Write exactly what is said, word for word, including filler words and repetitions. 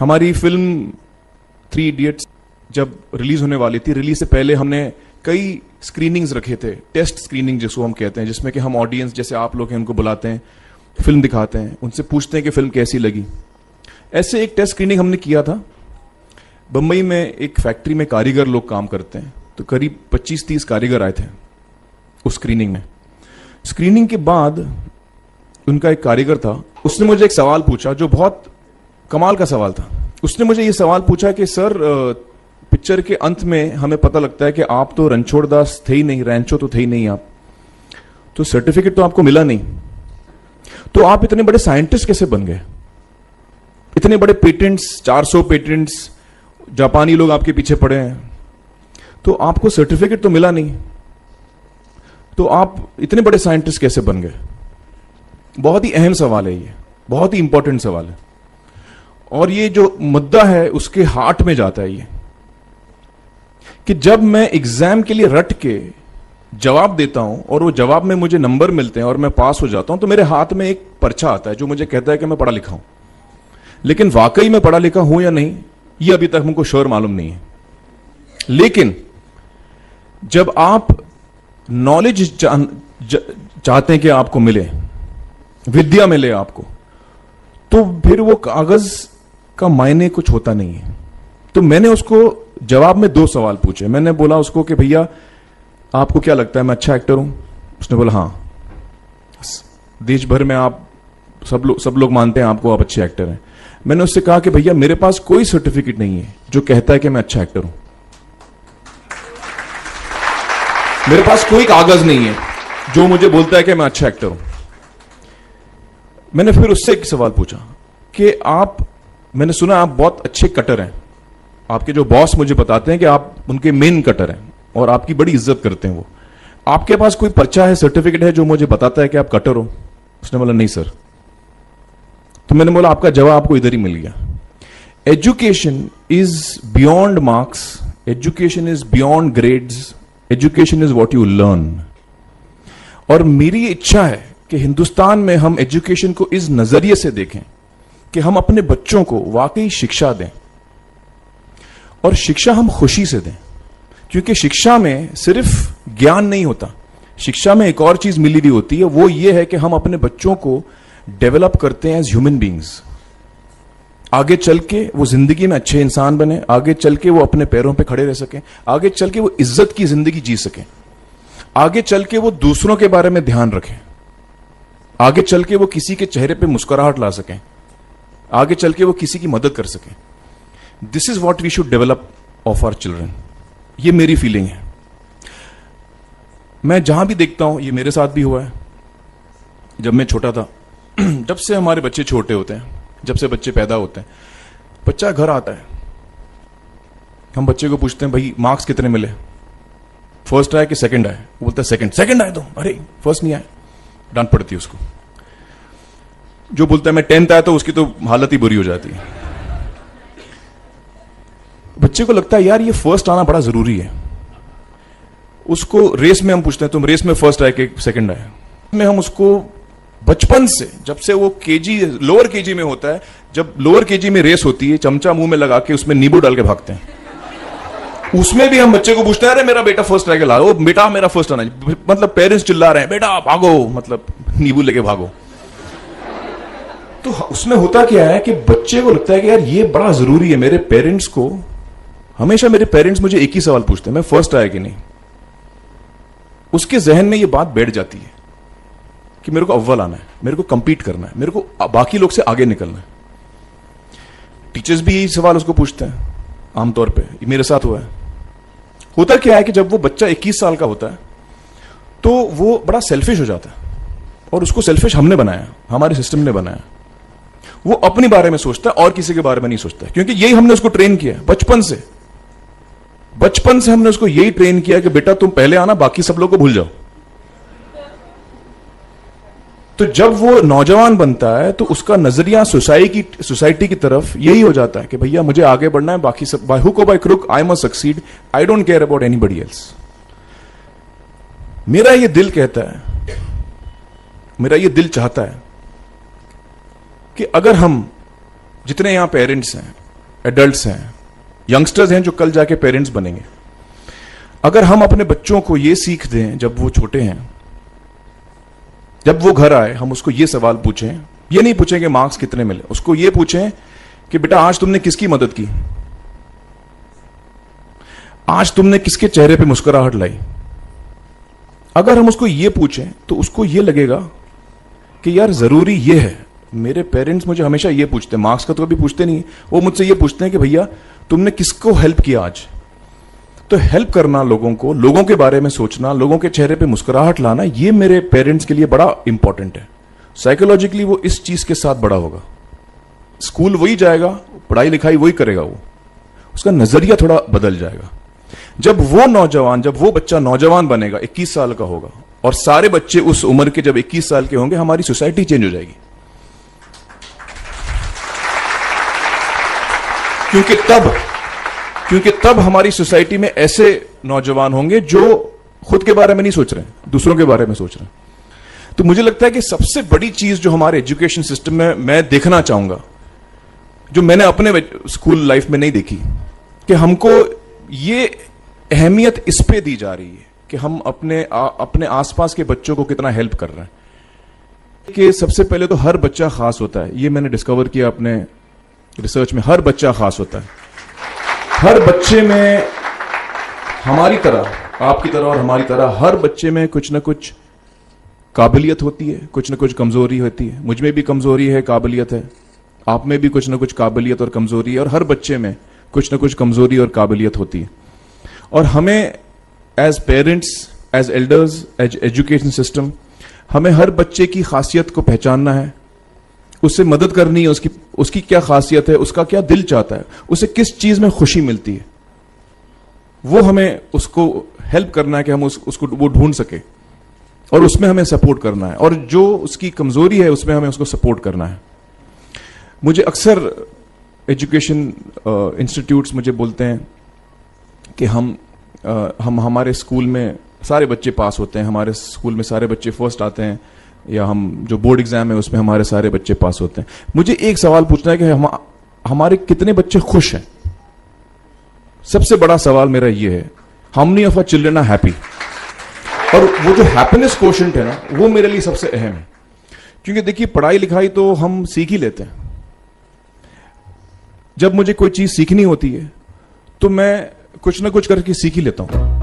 हमारी film three idiots जब release होने वाली थी, रिलीज से पहले हमने कई स्क्रीनिंग्स रखे थे, टेस्ट स्क्रीनिंग जिसको हम कहते हैं, जिसमें कि हम ऑडियंस जैसे आप लोग हैं उनको बुलाते हैं, फिल्म दिखाते हैं, उनसे पूछते हैं कि फिल्म कैसी लगी। ऐसे एक टेस्ट स्क्रीनिंग हमने किया था। बम्बई में एक फैक्ट्री में कारीगर लोग काम करते हैं, तो करीब पच्चीस तीस कारीगर आए थे उस स्क्रीनिंग में। स्क्रीनिंग के बाद उनका एक कारीगर था, उसने मुझे एक सवाल पूछा जो बहुत कमाल का सवाल था। उसने मुझे ये सवाल पूछा कि सर, पिक्चर के अंत में हमें पता लगता है कि आप तो रणछोड़ दास थे ही नहीं, रैंचो तो थे ही नहीं आप, तो सर्टिफिकेट तो आपको मिला नहीं, तो आप इतने बड़े साइंटिस्ट कैसे बन गए? इतने बड़े पेटेंट्स, चार सौ पेटेंट्स, जापानी लोग आपके पीछे पड़े हैं, तो आपको सर्टिफिकेट तो मिला नहीं, तो आप इतने बड़े साइंटिस्ट कैसे बन गए? बहुत ही अहम सवाल है ये, बहुत ही इंपॉर्टेंट सवाल है, और ये जो मुद्दा है उसके हार्ट में जाता है ये, कि जब मैं एग्जाम के लिए रट के जवाब देता हूं और वो जवाब में मुझे नंबर मिलते हैं और मैं पास हो जाता हूं, तो मेरे हाथ में एक पर्चा आता है जो मुझे कहता है कि मैं पढ़ा लिखा हूं। लेकिन वाकई मैं पढ़ा लिखा हूं या नहीं, ये अभी तक मुझको श्योर मालूम नहीं है। लेकिन जब आप नॉलेज चाहते हैं कि आपको मिले, विद्या मिले आपको, तो फिर वो कागज का मायने कुछ होता नहीं है। तो मैंने उसको जवाब में दो सवाल पूछे। मैंने बोला उसको कि भैया आपको क्या लगता है मैं अच्छा एक्टर हूं? उसने बोला हाँ, देश भर में आप सब लोग सब लोग मानते हैं आपको, आप अच्छे एक्टर हैं। मैंने उससे कहा कि भैया मेरे पास कोई सर्टिफिकेट नहीं है जो कहता है कि मैं अच्छा एक्टर हूं, मेरे पास कोई कागज नहीं है जो मुझे बोलता है कि मैं अच्छा एक्टर हूं। मैंने फिर उससे एक सवाल पूछा कि आप, मैंने सुना आप बहुत अच्छे कटर हैं, आपके जो बॉस मुझे बताते हैं कि आप उनके मेन कटर हैं और आपकी बड़ी इज्जत करते हैं वो, आपके पास कोई पर्चा है, सर्टिफिकेट है जो मुझे बताता है कि आप कटर हो? उसने बोला नहीं सर। तो मैंने बोला आपका जवाब आपको इधर ही मिल गया। Education is beyond marks, education is beyond grades, education is what you learn. और मेरी इच्छा है कि हिंदुस्तान में हम एजुकेशन को इस नजरिए से देखें कि हम अपने बच्चों को वाकई शिक्षा दें, और शिक्षा हम खुशी से दें, क्योंकि शिक्षा में सिर्फ ज्ञान नहीं होता, शिक्षा में एक और चीज मिली हुई होती है, वो ये है कि हम अपने बच्चों को डेवलप करते हैं एज ह्यूमन बींग्स। आगे चल के वो जिंदगी में अच्छे इंसान बने, आगे चल के वो अपने पैरों पे खड़े रह सकें, आगे चल के वो इज्जत की जिंदगी जी सकें, आगे चल के वो दूसरों के बारे में ध्यान रखें, आगे चल के वो किसी के चेहरे पे मुस्कुराहट ला सकें, आगे चल के वो किसी की मदद कर सकें। This is what we should develop of our children. ये मेरी फीलिंग है। मैं जहां भी देखता हूं, ये मेरे साथ भी हुआ है जब मैं छोटा था। जब से हमारे बच्चे छोटे होते हैं, जब से बच्चे पैदा होते हैं, बच्चा घर आता है, हम बच्चे को पूछते हैं भाई मार्क्स कितने मिले, फर्स्ट आए कि सेकंड आए? वो बोलता है सेकंड। सेकंड आए तो अरे फर्स्ट नहीं आए, डांट पड़ती है उसको। जो बोलता है मैं टेंथ आया तो उसकी तो हालत ही बुरी हो जाती है। बच्चे को लगता है यार ये फर्स्ट आना बड़ा जरूरी है। उसको रेस में हम पूछते हैं तुम रेस में फर्स्ट आए कि सेकंड आए? में हम उसको बचपन से, जब से वो केजी लोअर केजी में होता है, जब लोअर केजी में रेस होती है, चमचा मुंह में लगा के उसमें नींबू डाल के भागते हैं, उसमें भी हम बच्चे को पूछते हैं अरे मेरा बेटा फर्स्ट आएगा, ला ओ बेटा मेरा फर्स्ट आना, मतलब पेरेंट्स चिल्ला रहे हैं बेटा भागो, मतलब नींबू लेके भागो। तो उसमें होता क्या है कि बच्चे को लगता है कि यार ये बड़ा जरूरी है। मेरे पेरेंट्स को हमेशा, मेरे पेरेंट्स मुझे एक ही सवाल पूछते हैं, मैं फर्स्ट आया कि नहीं। उसके जहन में ये बात बैठ जाती है कि मेरे को अव्वल आना है, मेरे को कंपीट करना है, मेरे को बाकी लोग से आगे निकलना है। टीचर्स भी यही सवाल उसको पूछते हैं आमतौर पे, मेरे साथ हुआ है। होता क्या है कि जब वो बच्चा इक्कीस साल का होता है तो वो बड़ा सेल्फिश हो जाता है, और उसको सेल्फिश हमने बनाया, हमारे सिस्टम ने बनाया। वो अपने बारे में सोचता है और किसी के बारे में नहीं सोचता, क्योंकि यही हमने उसको ट्रेन किया बचपन से। बचपन से हमने उसको यही ट्रेन किया कि बेटा तुम पहले आना, बाकी सब लोग को भूल जाओ। तो जब वो नौजवान बनता है तो उसका नजरिया सोसाइटी की सोसाइटी की तरफ यही हो जाता है कि भैया मुझे आगे बढ़ना है, बाकी सब बाय हुक और by crook I must succeed, I don't care about anybody else. मेरा ये दिल कहता है, मेरा ये दिल चाहता है कि अगर हम जितने यहां पेरेंट्स हैं एडल्ट्स हैं, यंगस्टर्स हैं जो कल जाके पेरेंट्स बनेंगे। अगर हम अपने बच्चों को ये सीख दें जब वो छोटे हैं, जब वो घर आए हम उसको ये सवाल पूछें, ये नहीं पूछें कि मार्क्स कितने मिले, उसको ये पूछें कि बेटा आज तुमने किसकी मदद की, आज तुमने किसके चेहरे पे मुस्कुराहट लाई। अगर हम उसको ये पूछें तो उसको ये लगेगा कि यार जरूरी ये है, मेरे पेरेंट्स मुझे हमेशा ये पूछते हैं, मार्क्स का तो कभी पूछते नहीं, वो मुझसे ये पूछते हैं कि भैया तुमने किसको हेल्प किया आज। तो हेल्प करना लोगों को, लोगों के बारे में सोचना, लोगों के चेहरे पे मुस्कुराहट लाना, ये मेरे पेरेंट्स के लिए बड़ा इंपॉर्टेंट है। साइकोलॉजिकली वो इस चीज के साथ बड़ा होगा, स्कूल वही जाएगा, पढ़ाई लिखाई वही करेगा, वो उसका नजरिया थोड़ा बदल जाएगा। जब वो नौजवान, जब वो बच्चा नौजवान बनेगा, इक्कीस साल का होगा, और सारे बच्चे उस उम्र के जब इक्कीस साल के होंगे, हमारी सोसाइटी चेंज हो जाएगी। क्योंकि तब क्योंकि तब हमारी सोसाइटी में ऐसे नौजवान होंगे जो खुद के बारे में नहीं सोच रहे, दूसरों के बारे में सोच रहे हैं। तो मुझे लगता है कि सबसे बड़ी चीज जो हमारे एजुकेशन सिस्टम में मैं देखना चाहूंगा, जो मैंने अपने स्कूल लाइफ में नहीं देखी, कि हमको ये अहमियत इस पे दी जा रही है कि हम अपने आ, अपने आसपास के बच्चों को कितना हेल्प कर रहे हैं। कि सबसे पहले तो हर बच्चा खास होता है, ये मैंने डिस्कवर किया अपने रिसर्च में। हर बच्चा खास होता है, हर बच्चे में हमारी तरह, आपकी तरह और हमारी तरह, हर बच्चे में कुछ ना कुछ काबिलियत होती है, कुछ ना कुछ कमजोरी होती है। मुझ में भी कमजोरी है, काबिलियत है, आप में भी कुछ ना कुछ काबिलियत और कमजोरी है, और हर बच्चे में कुछ ना कुछ कमजोरी और काबिलियत होती है। और हमें as parents, as elders, as education system, हमें हर बच्चे की खासियत को पहचानना है, उससे मदद करनी है, उसकी उसकी क्या खासियत है, उसका क्या दिल चाहता है, उसे किस चीज में खुशी मिलती है, वो हमें उसको हेल्प करना है कि हम उस, उसको वो ढूंढ सके, और उसमें हमें सपोर्ट करना है। और जो उसकी कमजोरी है उसमें हमें उसको सपोर्ट करना है। मुझे अक्सर एजुकेशन इंस्टीट्यूट्स मुझे बोलते हैं कि हम uh, हम हमारे स्कूल में सारे बच्चे पास होते हैं, हमारे स्कूल में सारे बच्चे फर्स्ट आते हैं, या हम जो बोर्ड एग्जाम है उसमें हमारे सारे बच्चे पास होते हैं। मुझे एक सवाल पूछना है कि हम हमारे कितने बच्चे खुश हैं। सबसे बड़ा सवाल मेरा ये है, how many of our children are happy. और वो जो हैप्पीनेस कोशेंट है ना, वो मेरे लिए सबसे अहम है। क्योंकि देखिए, पढ़ाई लिखाई तो हम सीख ही लेते हैं। जब मुझे कोई चीज सीखनी होती है तो मैं कुछ ना कुछ करके सीख ही लेता हूं।